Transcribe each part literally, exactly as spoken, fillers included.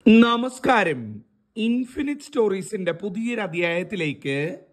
നമസ്കാരം. ഇൻഫിനിറ്റ് സ്റ്റോറീസിന്റെ പുതിയൊരു അധ്യായത്തിലേക്ക്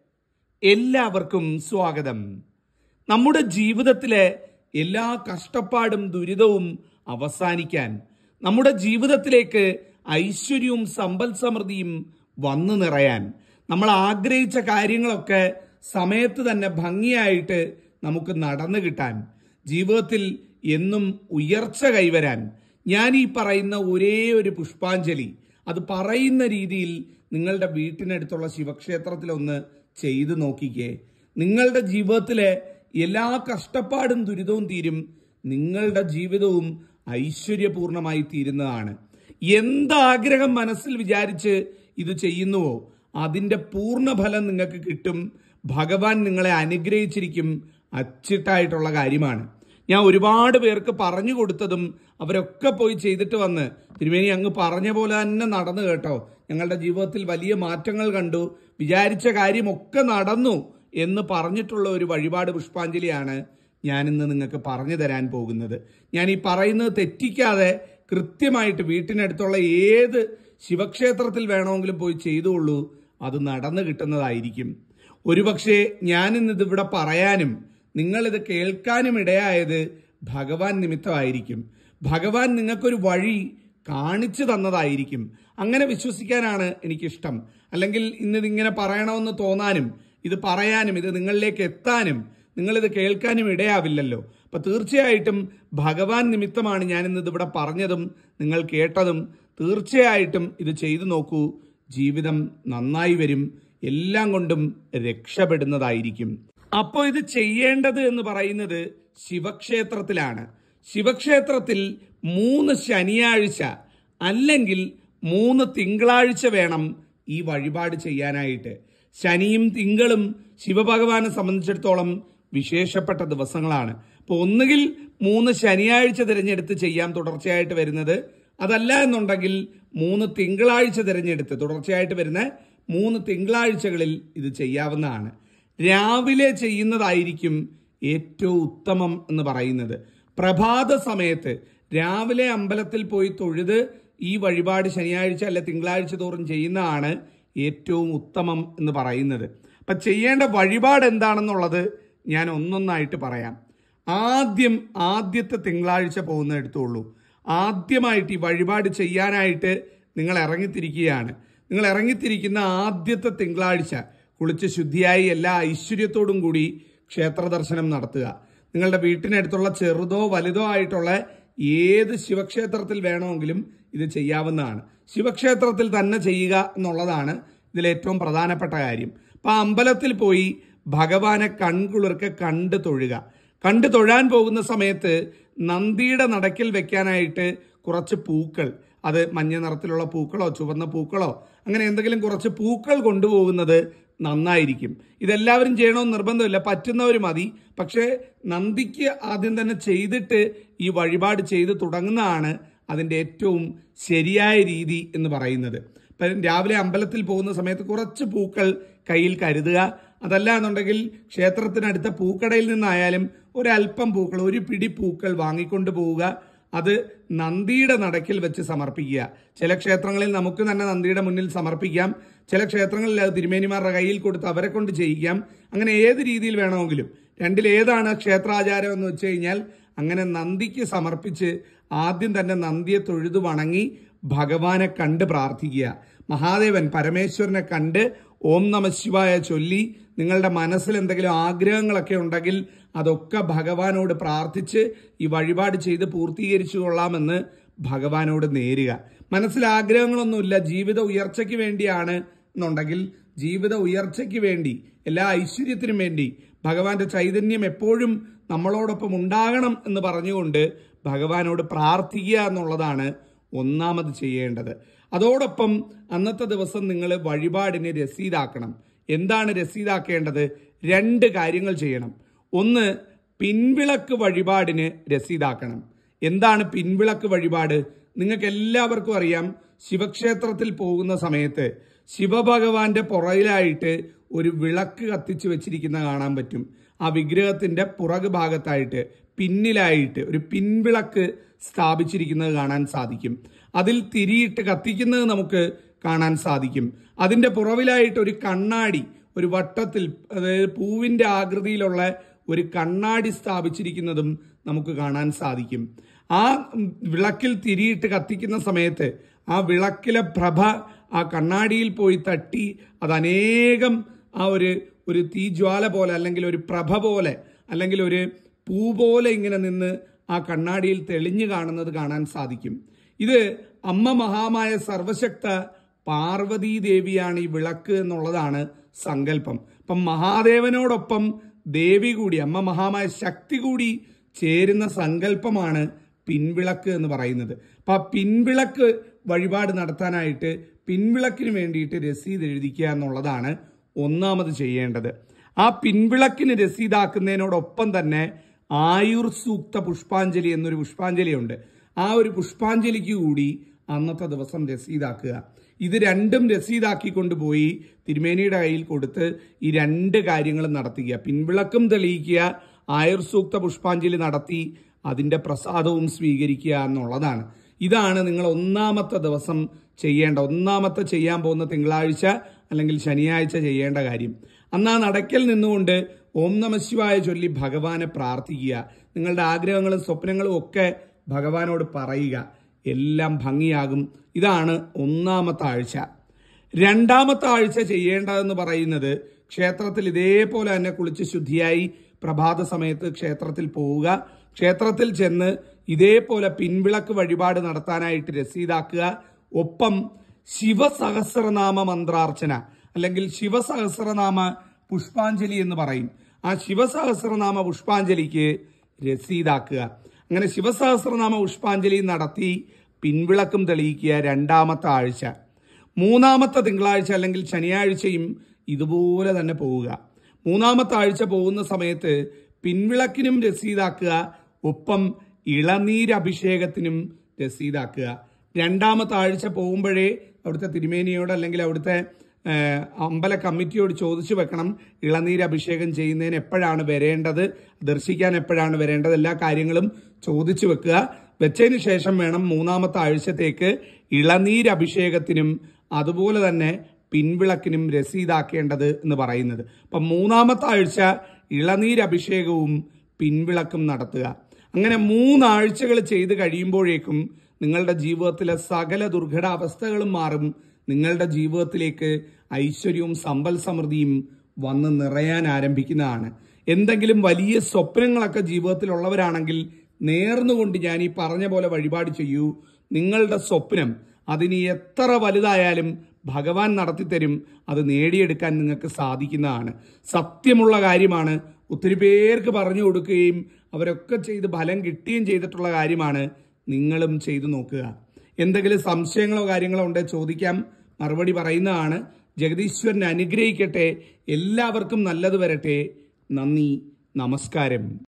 എല്ലാവർക്കും സ്വാഗതം. നമ്മുടെ ജീവിതത്തിലെ എല്ലാ കഷ്ടപ്പാടും ദുരിതവും അവസാനിക്കാൻ, നമ്മുടെ ജീവിതത്തിലേക്ക് ഐശ്വര്യവും സമ്പൽ സമൃദ്ധിയും വന്നു നിറയാൻ, നമ്മൾ ആഗ്രഹിച്ച കാര്യങ്ങളൊക്കെ സമയത്ത് തന്നെ ഭംഗിയായിട്ട് നമുക്ക് നടന്നു കിട്ടാൻ, ജീവിതത്തിൽ എന്നും ഉയർച്ച കൈവരാൻ ഞാൻ ഈ പറയുന്ന ഒരേ ഒരു പുഷ്പാഞ്ജലി, അത് പറയുന്ന രീതിയിൽ നിങ്ങളുടെ വീട്ടിനടുത്തുള്ള ശിവക്ഷേത്രത്തിലൊന്ന് ചെയ്തു നോക്കിക്കേ. നിങ്ങളുടെ ജീവിതത്തിലെ എല്ലാ കഷ്ടപ്പാടും ദുരിതവും തീരും, നിങ്ങളുടെ ജീവിതവും ഐശ്വര്യപൂർണമായി തീരുന്നതാണ്. എന്താഗ്രഹം മനസ്സിൽ വിചാരിച്ച് ഇത് ചെയ്യുന്നുവോ അതിൻ്റെ പൂർണ്ണഫലം നിങ്ങൾക്ക് കിട്ടും. ഭഗവാൻ നിങ്ങളെ അനുഗ്രഹിച്ചിരിക്കും. അച്ചിട്ടായിട്ടുള്ള കാര്യമാണ്. ഞാൻ ഒരുപാട് പേർക്ക് പറഞ്ഞു കൊടുത്തതും അവരൊക്കെ പോയി ചെയ്തിട്ട് വന്ന്, തിരുമേനി അങ്ങ് പറഞ്ഞ പോലെ തന്നെ നടന്നു കേട്ടോ, ഞങ്ങളുടെ ജീവിതത്തിൽ വലിയ മാറ്റങ്ങൾ കണ്ടു, വിചാരിച്ച കാര്യമൊക്കെ നടന്നു എന്ന് പറഞ്ഞിട്ടുള്ള ഒരു വഴിപാട് പുഷ്പാഞ്ജലിയാണ് ഞാനിന്ന് നിങ്ങൾക്ക് പറഞ്ഞു തരാൻ പോകുന്നത്. ഞാൻ ഈ പറയുന്നത് തെറ്റിക്കാതെ കൃത്യമായിട്ട് വീട്ടിനടുത്തുള്ള ഏത് ശിവക്ഷേത്രത്തിൽ വേണമെങ്കിലും പോയി ചെയ്തുകൊള്ളൂ, അത് നടന്നു കിട്ടുന്നതായിരിക്കും. ഒരുപക്ഷെ ഞാനിന്നിത് ഇവിടെ പറയാനും നിങ്ങളിത് കേൾക്കാനും ഇടയായത് ഭഗവാൻ നിമിത്തമായിരിക്കും. ഭഗവാൻ നിങ്ങൾക്കൊരു വഴി കാണിച്ചു തന്നതായിരിക്കും. അങ്ങനെ വിശ്വസിക്കാനാണ് എനിക്കിഷ്ടം. അല്ലെങ്കിൽ ഇന്നിതിങ്ങനെ പറയണമെന്ന് തോന്നാനും ഇത് പറയാനും ഇത് നിങ്ങളിലേക്ക് എത്താനും നിങ്ങളിത് കേൾക്കാനും ഇടയാവില്ലല്ലോ. അപ്പം തീർച്ചയായിട്ടും ഭഗവാൻ നിമിത്തമാണ് ഞാനിന്നിത് ഇവിടെ പറഞ്ഞതും നിങ്ങൾ കേട്ടതും. തീർച്ചയായിട്ടും ഇത് ചെയ്തു നോക്കൂ, ജീവിതം നന്നായി വരും, എല്ലാം കൊണ്ടും രക്ഷപ്പെടുന്നതായിരിക്കും. അപ്പോൾ ഇത് ചെയ്യേണ്ടത് എന്ന് പറയുന്നത് ശിവക്ഷേത്രത്തിലാണ്. ശിവക്ഷേത്രത്തിൽ മൂന്ന് ശനിയാഴ്ച അല്ലെങ്കിൽ മൂന്ന് തിങ്കളാഴ്ച വേണം ഈ വഴിപാട് ചെയ്യാനായിട്ട്. ശനിയും തിങ്കളും ശിവഭഗവാനെ സംബന്ധിച്ചിടത്തോളം വിശേഷപ്പെട്ട ദിവസങ്ങളാണ്. അപ്പോൾ ഒന്നുകിൽ മൂന്ന് ശനിയാഴ്ച തിരഞ്ഞെടുത്ത് ചെയ്യാം തുടർച്ചയായിട്ട് വരുന്നത്, അതല്ല എന്നുണ്ടെങ്കിൽ മൂന്ന് തിങ്കളാഴ്ച തിരഞ്ഞെടുത്ത് തുടർച്ചയായിട്ട് വരുന്ന മൂന്ന് തിങ്കളാഴ്ചകളിൽ ഇത് ചെയ്യാവുന്നതാണ്. രാവിലെ ചെയ്യുന്നതായിരിക്കും ഏറ്റവും ഉത്തമം എന്ന് പറയുന്നത്. പ്രഭാത സമയത്ത് രാവിലെ അമ്പലത്തിൽ പോയി തൊഴുത് ഈ വഴിപാട് ശനിയാഴ്ച അല്ലെ തിങ്കളാഴ്ച തോറും ചെയ്യുന്നതാണ് ഏറ്റവും ഉത്തമം എന്ന് പറയുന്നത്. അപ്പം ചെയ്യേണ്ട വഴിപാട് എന്താണെന്നുള്ളത് ഞാൻ ഒന്നൊന്നായിട്ട് പറയാം. ആദ്യം ആദ്യത്തെ തിങ്കളാഴ്ച പോകുന്ന എടുത്തുള്ളൂ. ആദ്യമായിട്ട് ഈ വഴിപാട് ചെയ്യാനായിട്ട് നിങ്ങൾ ഇറങ്ങിത്തിരിക്കുകയാണ്. നിങ്ങൾ ഇറങ്ങിത്തിരിക്കുന്ന ആദ്യത്തെ തിങ്കളാഴ്ച കുളിച്ച് ശുദ്ധിയായി എല്ലാ ഐശ്വര്യത്തോടും കൂടി ക്ഷേത്ര ദർശനം നടത്തുക. നിങ്ങളുടെ വീട്ടിനടുത്തുള്ള ചെറുതോ വലുതോ ആയിട്ടുള്ള ഏത് ശിവക്ഷേത്രത്തിൽ വേണമെങ്കിലും ഇത് ചെയ്യാവുന്നതാണ്. ശിവക്ഷേത്രത്തിൽ തന്നെ ചെയ്യുക എന്നുള്ളതാണ് ഇതിലേറ്റവും പ്രധാനപ്പെട്ട കാര്യം. അപ്പം ആ അമ്പലത്തിൽ പോയി ഭഗവാനെ കൺകുളിർക്കെ കണ്ട് തൊഴുക. കണ്ട് തൊഴാൻ പോകുന്ന സമയത്ത് നന്ദിയുടെ നടക്കിൽ വെക്കാനായിട്ട് കുറച്ച് പൂക്കൾ, അത് മഞ്ഞ നിറത്തിലുള്ള പൂക്കളോ ചുവന്ന പൂക്കളോ അങ്ങനെ എന്തെങ്കിലും കുറച്ച് പൂക്കൾ കൊണ്ടുപോകുന്നത് നന്നായിരിക്കും. ഇതെല്ലാവരും ചെയ്യണമെന്ന് നിർബന്ധമില്ല, പറ്റുന്നവർ മതി. പക്ഷേ നന്ദിക്ക് ആദ്യം തന്നെ ചെയ്തിട്ട് ഈ വഴിപാട് ചെയ്ത് തുടങ്ങുന്നതാണ് അതിൻ്റെ ഏറ്റവും ശരിയായ രീതി എന്ന് പറയുന്നത്. ഇപ്പം രാവിലെ അമ്പലത്തിൽ പോകുന്ന സമയത്ത് കുറച്ച് പൂക്കൾ കയ്യിൽ കരുതുക. അതല്ല എന്നുണ്ടെങ്കിൽ ക്ഷേത്രത്തിനടുത്ത പൂക്കടയിൽ നിന്നായാലും ഒരല്പം പൂക്കൾ, ഒരു പിടി പൂക്കൾ വാങ്ങിക്കൊണ്ട് പോവുക. അത് നന്ദിയുടെ നടക്കിൽ വെച്ച് സമർപ്പിക്കുക. ചില ക്ഷേത്രങ്ങളിൽ നമുക്ക് തന്നെ നന്ദിയുടെ മുന്നിൽ സമർപ്പിക്കാം, ചില ക്ഷേത്രങ്ങളിൽ അത് തിരുമേനിമാരുടെ കയ്യിൽ കൊടുത്ത് അവരെ കൊണ്ട് ചെയ്യിക്കാം. അങ്ങനെ ഏത് രീതിയിൽ വേണമെങ്കിലും, രണ്ടിലേതാണ് ക്ഷേത്രാചാരം എന്ന് വെച്ച് കഴിഞ്ഞാൽ അങ്ങനെ നന്ദിക്ക് സമർപ്പിച്ച് ആദ്യം തന്നെ നന്ദിയെ തൊഴുതു വണങ്ങി ഭഗവാനെ കണ്ട് പ്രാർത്ഥിക്കുക. മഹാദേവൻ പരമേശ്വരനെ കണ്ട് ഓം നമ ശിവായ ചൊല്ലി നിങ്ങളുടെ മനസ്സിൽ എന്തെങ്കിലും ആഗ്രഹങ്ങളൊക്കെ ഉണ്ടെങ്കിൽ അതൊക്കെ ഭഗവാനോട് പ്രാർത്ഥിച്ച് ഈ വഴിപാട് ചെയ്ത് പൂർത്തീകരിച്ചു കൊള്ളാമെന്ന് ഭഗവാനോട് നേരുക. മനസ്സിൽ ആഗ്രഹങ്ങളൊന്നുമില്ല, ജീവിത ഉയർച്ചയ്ക്ക് വേണ്ടിയാണ് എന്നുണ്ടെങ്കിൽ ജീവിത ഉയർച്ചയ്ക്ക് വേണ്ടി, എല്ലാ ഐശ്വര്യത്തിനും വേണ്ടി ഭഗവാന്റെ ചൈതന്യം എപ്പോഴും നമ്മളോടൊപ്പം ഉണ്ടാകണം എന്ന് പറഞ്ഞുകൊണ്ട് ഭഗവാനോട് പ്രാർത്ഥിക്കുക എന്നുള്ളതാണ് ഒന്നാമത് ചെയ്യേണ്ടത്. അതോടൊപ്പം അന്നത്തെ ദിവസം നിങ്ങൾ വഴിപാടിനെ രസീതാക്കണം. എന്താണ് രസീതാക്കേണ്ടത്? രണ്ട് കാര്യങ്ങൾ ചെയ്യണം. ഒന്ന്, പിൻവിളക്ക് വഴിപാടിന് രസീതാക്കണം. എന്താണ് പിൻവിളക്ക് വഴിപാട്? നിങ്ങൾക്ക് എല്ലാവർക്കും അറിയാം, ശിവക്ഷേത്രത്തിൽ പോകുന്ന സമയത്ത് ശിവഭഗവാന്റെ പുറകിലായിട്ട് ഒരു വിളക്ക് കത്തിച്ച് വെച്ചിരിക്കുന്ന കാണാൻ പറ്റും. ആ വിഗ്രഹത്തിന്റെ പുറകു ഭാഗത്തായിട്ട് പിന്നിലായിട്ട് ഒരു പിൻവിളക്ക് സ്ഥാപിച്ചിരിക്കുന്നത് കാണാൻ സാധിക്കും. അതിൽ തിരിയിട്ട് കത്തിക്കുന്നത് നമുക്ക് കാണാൻ സാധിക്കും. അതിൻ്റെ പുറവിലായിട്ട് ഒരു കണ്ണാടി, ഒരു വട്ടത്തിൽ, അതായത് പൂവിൻ്റെ ആകൃതിയിലുള്ള ഒരു കണ്ണാടി സ്ഥാപിച്ചിരിക്കുന്നതും നമുക്ക് കാണാൻ സാധിക്കും. ആ വിളക്കിൽ തിരിയിട്ട് കത്തിക്കുന്ന സമയത്ത് ആ വിളക്കിലെ പ്രഭ ആ കണ്ണാടിയിൽ പോയി തട്ടി അത് അനേകം ആ ഒരു ഒരു തീജ്വാല പോലെ, അല്ലെങ്കിൽ ഒരു പ്രഭ പോലെ, അല്ലെങ്കിൽ ഒരു പൂ പോലെ ഇങ്ങനെ നിന്ന് ആ കണ്ണാടിയിൽ തെളിഞ്ഞു കാണുന്നത് കാണാൻ സാധിക്കും. ഇത് അമ്മ മഹാമായ സർവശക്ത പാർവതീ ദേവിയാണ് ഈ വിളക്ക് എന്നുള്ളതാണ് സങ്കല്പം. അപ്പം മഹാദേവനോടൊപ്പം ദേവി കൂടി, അമ്മ മഹാമായ ശക്തി കൂടി ചേരുന്ന സങ്കല്പമാണ് പിൻവിളക്ക് എന്ന് പറയുന്നത്. അപ്പം ആ പിൻവിളക്ക് വഴിപാട് നടത്താനായിട്ട് പിൻവിളക്കിന് വേണ്ടിയിട്ട് രസീത് എഴുതിക്കുക എന്നുള്ളതാണ് ഒന്നാമത് ചെയ്യേണ്ടത്. ആ പിൻവിളക്കിന് രസീതാക്കുന്നതിനോടൊപ്പം തന്നെ ആയുർ സൂക്ത പുഷ്പാഞ്ജലി എന്നൊരു പുഷ്പാഞ്ജലിയുണ്ട്. ആ ഒരു പുഷ്പാഞ്ജലിക്ക് കൂടി അന്നത്തെ ദിവസം രസീതാക്കുക. ഇത് രണ്ടും രസീതാക്കി കൊണ്ടുപോയി തിരുമേനിയുടെ കയ്യിൽ കൊടുത്ത് ഈ രണ്ട് കാര്യങ്ങളും നടത്തുക. പിൻവിളക്കും തെളിയിക്കുക, ആയുർ സൂക്ത പുഷ്പാഞ്ജലി നടത്തി അതിൻ്റെ പ്രസാദവും സ്വീകരിക്കുക എന്നുള്ളതാണ്. ഇതാണ് നിങ്ങൾ ഒന്നാമത്തെ ദിവസം ചെയ്യേണ്ട, ഒന്നാമത്തെ ചെയ്യാൻ പോകുന്ന തിങ്കളാഴ്ച അല്ലെങ്കിൽ ശനിയാഴ്ച ചെയ്യേണ്ട കാര്യം. അന്ന് ആ നടക്കൽ നിന്നുകൊണ്ട് ഓം നമഃശിവായ ചൊല്ലി ഭഗവാനെ പ്രാർത്ഥിക്കുക. നിങ്ങളുടെ ആഗ്രഹങ്ങളും സ്വപ്നങ്ങളും ഒക്കെ ഭഗവാനോട് പറയുക. എല്ലാം ഭംഗിയാകും. ഇതാണ് ഒന്നാമത്തെ ആഴ്ച. രണ്ടാമത്തെ ആഴ്ച ചെയ്യേണ്ടതെന്ന് പറയുന്നത് ക്ഷേത്രത്തിൽ ഇതേപോലെ തന്നെ കുളിച്ച് ശുദ്ധിയായി പ്രഭാത സമയത്ത് ക്ഷേത്രത്തിൽ പോവുക. ക്ഷേത്രത്തിൽ ചെന്ന് ഇതേപോലെ പിൻവിളക്ക് വഴിപാട് നടത്താനായിട്ട് രസീതാക്കുക. ഒപ്പം ശിവസഹസ്രനാമ മന്ത്രാർച്ചന അല്ലെങ്കിൽ ശിവസഹസ്രനാമ പുഷ്പാഞ്ജലി എന്ന് പറയും. ആ ശിവസഹസ്രനാമ പുഷ്പാഞ്ജലിക്ക് രസീതാക്കുക. അങ്ങനെ ശിവസഹസ്രനാമ പുഷ്പാഞ്ജലി നടത്തി പിൻവിളക്കും തെളിയിക്കുക രണ്ടാമത്തെ ആഴ്ച. മൂന്നാമത്തെ തിങ്കളാഴ്ച അല്ലെങ്കിൽ ശനിയാഴ്ചയും ഇതുപോലെ തന്നെ പോവുക. മൂന്നാമത്തെ ആഴ്ച പോകുന്ന സമയത്ത് പിൻവിളക്കിനും രസീതാക്കുക, ഒപ്പം ഇളനീരഭിഷേകത്തിനും രസീതാക്കുക. രണ്ടാമത്തെ ആഴ്ച പോകുമ്പോഴേ അവിടുത്തെ തിരുമേനിയോട് അല്ലെങ്കിൽ അവിടുത്തെ അമ്പല കമ്മിറ്റിയോട് ചോദിച്ചു വെക്കണം, ഇളനീര് അഭിഷേകം ചെയ്യുന്നതിന് എപ്പോഴാണ് വരേണ്ടത്, ദർശിക്കാൻ എപ്പോഴാണ് വരേണ്ടത്, എല്ലാ കാര്യങ്ങളും ചോദിച്ചു വെക്കുക. വെച്ചതിന് ശേഷം വേണം മൂന്നാമത്തെ ആഴ്ചത്തേക്ക് ഇളനീര് അഭിഷേകത്തിനും അതുപോലെ തന്നെ പിൻവിളക്കിനും രസീതാക്കേണ്ടത് എന്ന് പറയുന്നത്. അപ്പം മൂന്നാമത്തെ ആഴ്ച ഇളനീര് അഭിഷേകവും പിൻവിളക്കും നടത്തുക. അങ്ങനെ മൂന്നാഴ്ചകൾ ചെയ്ത് കഴിയുമ്പോഴേക്കും നിങ്ങളുടെ ജീവിതത്തിലെ സകല ദുർഘടാവസ്ഥകളും മാറും. നിങ്ങളുടെ ജീവിതത്തിലേക്ക് ഐശ്വര്യവും സമ്പൽ സമൃദ്ധിയും വന്ന് നിറയാൻ ആരംഭിക്കുന്നതാണ്. എന്തെങ്കിലും വലിയ സ്വപ്നങ്ങളൊക്കെ ജീവിതത്തിലുള്ളവരാണെങ്കിൽ നേർന്നുകൊണ്ട് ഞാൻ ഈ പറഞ്ഞ പോലെ വഴിപാട് ചെയ്യൂ. നിങ്ങളുടെ സ്വപ്നം അതിന് എത്ര വലുതായാലും ഭഗവാൻ നടത്തിത്തരും. അത് നേടിയെടുക്കാൻ നിങ്ങൾക്ക് സാധിക്കുന്നതാണ്. സത്യമുള്ള കാര്യമാണ്. ഒത്തിരി പേർക്ക് പറഞ്ഞു കൊടുക്കുകയും അവരൊക്കെ ചെയ്ത് ഫലം കിട്ടുകയും ചെയ്തിട്ടുള്ള കാര്യമാണ്. നിങ്ങളും ചെയ്തു നോക്കുക. എന്തെങ്കിലും സംശയങ്ങളോ കാര്യങ്ങളോ ഉണ്ടെങ്കിൽ ചോദിക്കാം, മറുപടി പറയുന്നതാണ്. ജഗദീശ്വരൻ അനുഗ്രഹിക്കട്ടെ. എല്ലാവർക്കും നല്ലത് വരട്ടെ. നന്ദി, നമസ്കാരം.